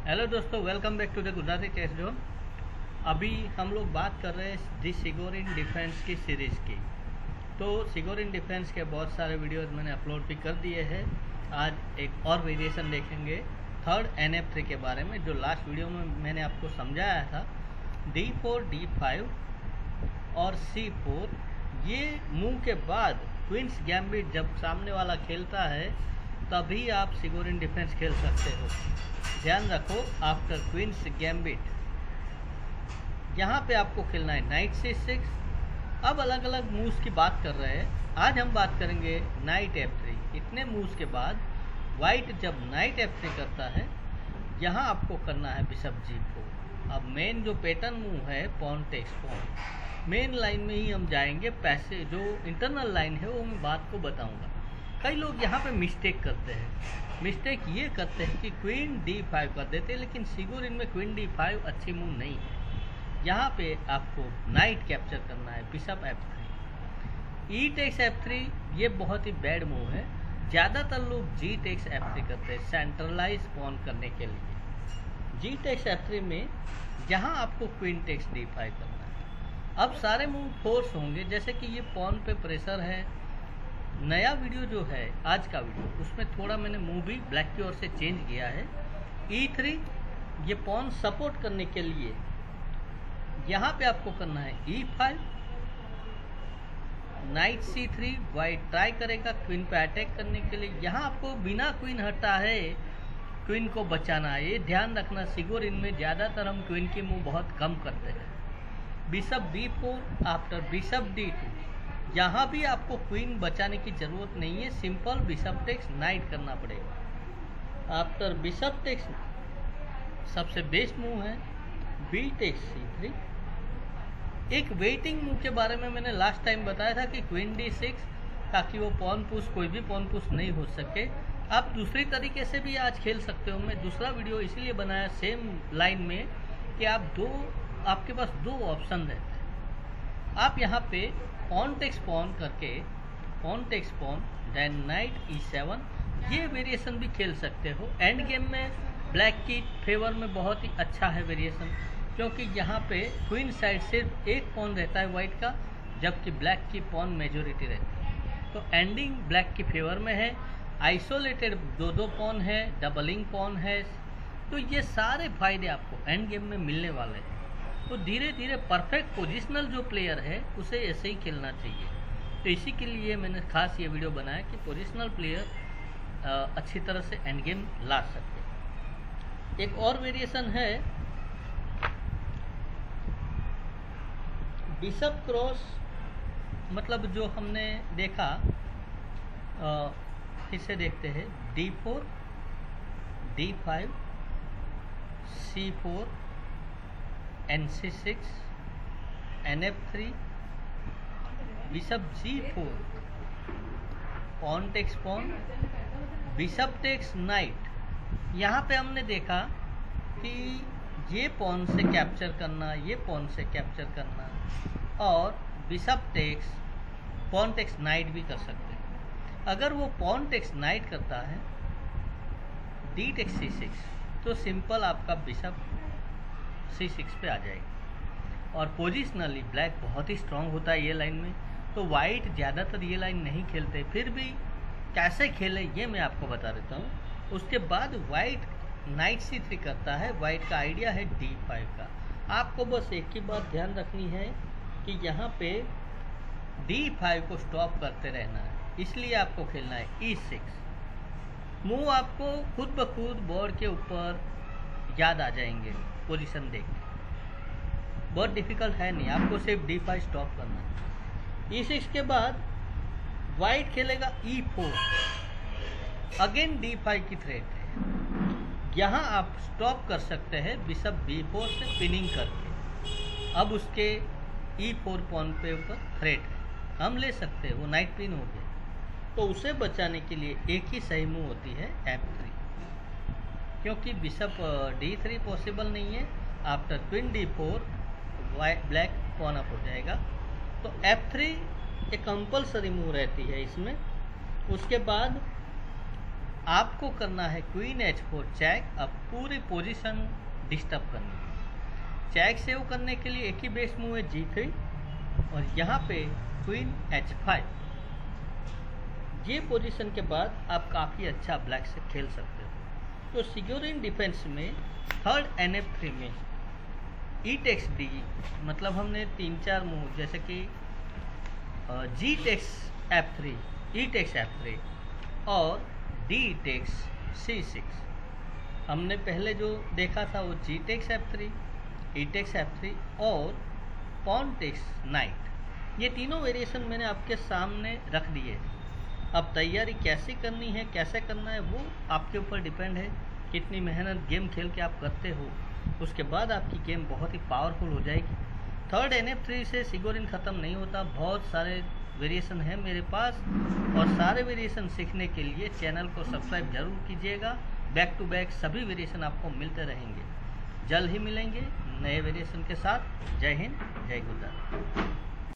Hello दोस्तों, welcome back to the Gujarati chess zone. अभी हम लोग बात कर रहे हैं दी सिगोरिन डिफेंस की सीरीज़ की। तो सिगोरिन डिफेंस के बहुत सारे वीडियोस मैंने अपलोड भी कर दिए हैं। आज एक और वेरिएशन देखेंगे थर्ड NF3 के बारे में, जो लास्ट वीडियो में मैंने आपको समझाया था। D4, D5 और C4 ये मूव के बाद क्वींस गैम्बिट जब सामने वाला खेलता है तभी आप सिगोरिन डिफेंस खेल सकते हो। ध्यान रखो, आफ्टर क्वींस गैम्बिट यहाँ पे आपको खेलना है नाइट C6। अब अलग अलग मूव्स की बात कर रहे हैं। आज हम बात करेंगे नाइट F3। इतने मूव्स के बाद वाइट जब नाइट F3 करता है, यहाँ आपको करना है बिशप G4। अब मेन जो पैटर्न मूव है pawn takes pawn, main line में ही हम जाएंगे। पैसे जो इंटरनल लाइन है वो मैं बात को बताऊंगा। कई लोग यहाँ पे मिस्टेक करते हैं। मिस्टेक ये करते हैं कि क्वीन D5 कर देते हैं, लेकिन सिगोरिन में क्वीन D5 अच्छी मूव नहीं है। यहाँ पे आपको नाइट कैप्चर करना है bishop F3। E takes F3 ये बहुत ही बैड मूव है। ज़्यादातर लोग G टेक्स F3 करते हैं सेंट्रलाइज पॉन करने के लिए। G टेक्स F3 में यहाँ आपको क्वीन टेक्स D5 करना है। अब सारे मूव फोर्स होंगे, जैसे कि ये पॉन पे प्रेशर है। नया वीडियो जो है आज का वीडियो, उसमें थोड़ा मैंने मूव भी ब्लैक की ओर से चेंज किया है। E3 ये पॉन सपोर्ट करने के लिए यहाँ पे आपको करना है E5। Knight C3 white try करेगा क्वीन पे अटैक करने के लिए। यहाँ आपको बिना क्वीन हटा है क्वीन को बचाना है। ये ध्यान रखना, सिगोरिन में ज़्यादातर हम क्वीन की मूव बहुत कम करते हैं। Bishop B4 after bishop D2, यहाँ भी आपको क्वीन बचाने की ज़रूरत नहीं है। सिंपल बिशप टेक्स नाइट करना पड़ेगा। आफ्टर बिशप टेक्स सबसे बेस्ट मूव है B टेक्स C3। एक वेटिंग मूव के बारे में मैंने लास्ट टाइम बताया था कि क्वीन D6, ताकि वो पॉन पुश, कोई भी पॉन पुश नहीं हो सके। आप दूसरी तरीके से भी आज खेल सकते हो। मैं दूसरा वीडियो इसीलिए बनाया सेम लाइन में कि आपके पास दो ऑप्शन रहते हैं। आप यहाँ पे पॉन टेक्स पॉन करके pawn takes pawn then knight E7 ये वेरिएशन भी खेल सकते हो। एंड गेम में ब्लैक की फेवर में बहुत ही अच्छा है वेरिएशन, क्योंकि यहाँ पे क्वीन साइड सिर्फ एक पॉन रहता है वाइट का, जबकि ब्लैक की पॉन मेजोरिटी रहती है। तो एंडिंग ब्लैक की फेवर में है। आइसोलेटेड दो पॉन है, डबलिंग पॉन है। तो ये सारे फायदे आपको एंड गेम में मिलने वाले हैं। तो धीरे धीरे परफेक्ट पोजिशनल जो प्लेयर है उसे ऐसे ही खेलना चाहिए। तो इसी के लिए मैंने खास ये वीडियो बनाया कि पोजिशनल प्लेयर अच्छी तरह से एंड गेम ला सकते। एक और वेरिएशन है बिशप क्रॉस, मतलब जो हमने देखा, फिर से देखते हैं। D4, D5, C4, NC6, NF3, bishop G4, pawn takes pawn, bishop takes knight. यहाँ पे हमने देखा कि ये पॉन से कैप्चर करना, ये पॉन से कैप्चर करना, और bishop takes pawn takes knight भी कर सकते हैं। अगर वो पॉन टेक्स नाइट करता है D टेक्स C6, तो सिंपल आपका बिशप C6 पे आ जाएगी। और पोजिशनली ब्लैक बहुत ही स्ट्रांग होता है ये लाइन में। तो वाइट ज़्यादातर ये लाइन नहीं खेलते, फिर भी कैसे खेले ये मैं आपको बता देता हूँ। उसके बाद वाइट नाइट C3 करता है। वाइट का आइडिया है D5 का। आपको बस एक ही बात ध्यान रखनी है कि यहाँ पे D5 को स्टॉप करते रहना है, इसलिए आपको खेलना है E6। मूव आपको खुद ब खुद बोर्ड के ऊपर याद आ जाएंगे पोजीशन देख के। बहुत डिफिकल्ट है नहीं, आपको सिर्फ D5 स्टॉप करना है। E6 के बाद वाइट खेलेगा E4। अगेन D5 की थ्रेट है। यहाँ आप स्टॉप कर सकते हैं बिशप B4 से पिनिंग करके। अब उसके E4 पॉन पे ऊपर थ्रेट है, हम ले सकते हैं, वो नाइट पिन हो गया। तो उसे बचाने के लिए एक ही सही मूव होती है F3, क्योंकि बिशप D3 पॉसिबल नहीं है। After queen D4 black pawn up हो जाएगा। तो F3 एक कंपलसरी मूव रहती है इसमें। उसके बाद आपको करना है क्वीन H4 चेक। अब पूरी पोजीशन डिस्टर्ब करनी है। चेक सेव करने के लिए एक ही बेस मूव है G3 और यहाँ पे क्वीन H5। ये पोजीशन के बाद आप काफ़ी अच्छा ब्लैक से खेल सकते हो। तो सिक्योरिन डिफेंस में थर्ड NF3 में E टेक्स D, मतलब हमने 3-4 मूव जैसे कि G takes F3, E takes F3 और D टेक्स C6। हमने पहले जो देखा था वो G takes F3, E takes F3 और पॉन टेक्स नाइट। ये तीनों वेरिएशन मैंने आपके सामने रख दिए हैं। अब तैयारी कैसी करनी है, कैसे करना है, वो आपके ऊपर डिपेंड है। कितनी मेहनत गेम खेल के आप करते हो, उसके बाद आपकी गेम बहुत ही पावरफुल हो जाएगी। थर्ड NF3 से सिक्योरिन ख़त्म नहीं होता। बहुत सारे वेरिएशन है मेरे पास और सारे वेरिएशन सीखने के लिए चैनल को सब्सक्राइब जरूर कीजिएगा। बैक टू बैक सभी वेरिएशन आपको मिलते रहेंगे। जल्द ही मिलेंगे नए वेरिएशन के साथ। जय हिंद, जय गुजरात।